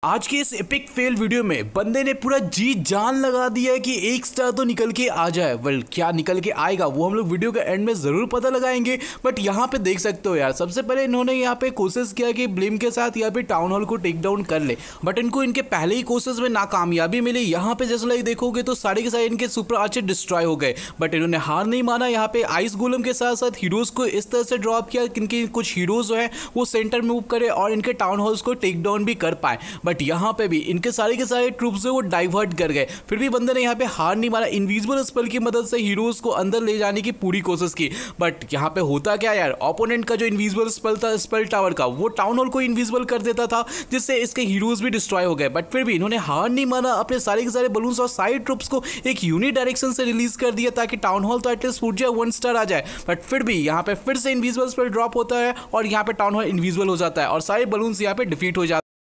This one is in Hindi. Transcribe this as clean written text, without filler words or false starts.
आज के इस एपिक फेल वीडियो में बंदे ने पूरा जी जान लगा दिया है कि एक स्टार तो निकल के आ जाए। वेल क्या निकल के आएगा वो हम लोग वीडियो के एंड में जरूर पता लगाएंगे। बट यहाँ पे देख सकते हो यार, सबसे पहले इन्होंने यहाँ पे कोशिश किया कि ब्लिम के साथ यहाँ पे टाउन हॉल को टेक डाउन कर ले, बट इनको इनके पहले ही कोशिश में नाकामयाबी मिली। यहाँ पे जैसे लाइक देखोगे तो सारे के सारे इनके सुपर आर्चर डिस्ट्रॉय हो गए, बट इन्होंने हार नहीं माना। यहाँ पे आइस गोलम के साथ साथ हीरोज को इस तरह से ड्रॉप किया कि इनके कुछ हीरोज जो है वो सेंटर मूव करे और इनके टाउन हॉल्स को टेक डाउन भी कर पाए। बट यहाँ पे भी इनके सारे के सारे ट्रूप्स जो वो डाइवर्ट कर गए, फिर भी बंदे ने यहाँ पे हार नहीं मारा। इनविजिबल स्पेल की मदद से हीरोज को अंदर ले जाने की पूरी कोशिश की, बट यहाँ पे होता क्या यार, ओपोनेंट का जो इनविजिबल स्पेल था स्पेल टावर का, वो टाउन हॉल को इनविजिबल कर देता था, जिससे इसके हीरोज भी डिस्ट्रॉय हो गए। बट फिर भी इन्होंने हार नहीं माना, अपने सारे के सारे बलून्स और साइड ट्रूप्स को एक यूनिक डायरेक्शन से रिलीज कर दिया ताकि टाउन हॉल तो एटलीस्ट फूट जाए, 1 स्टार आ जाए। बट फिर भी यहाँ पे फिर से इनविजिबल स्पेल ड्रॉप होता है और यहाँ पे टाउन हॉल इनविजिबल हो जाता है और सारे बलून्स यहाँ पे डिफीट हो जाते हैं।